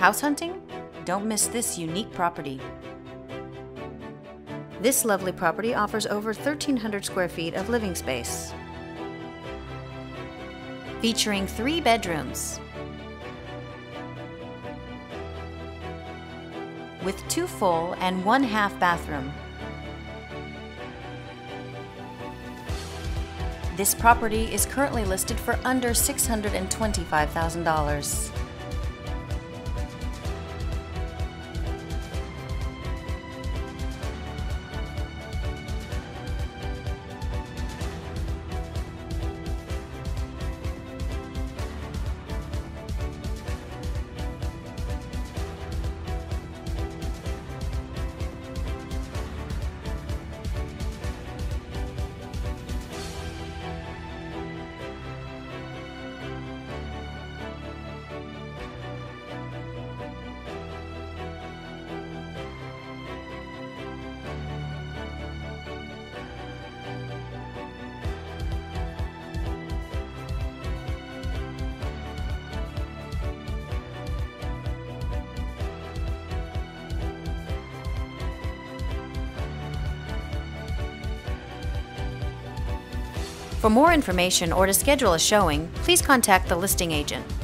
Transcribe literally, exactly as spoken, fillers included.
House hunting? Don't miss this unique property. This lovely property offers over thirteen hundred square feet of living space, featuring three bedrooms with two full and one half bathroom. This property is currently listed for under six hundred twenty-five thousand dollars. For more information or to schedule a showing, please contact the listing agent.